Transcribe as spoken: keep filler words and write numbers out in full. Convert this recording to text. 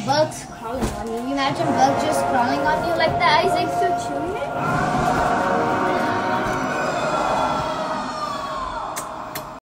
bugs crawling on you. Imagine bugs just crawling on you like that, Isaac. So chewy.